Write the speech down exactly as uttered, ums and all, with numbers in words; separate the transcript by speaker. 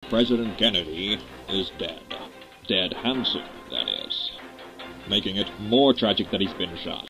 Speaker 1: President Kennedy is dead. Dead handsome, that is. Making it more tragic that he's been shot.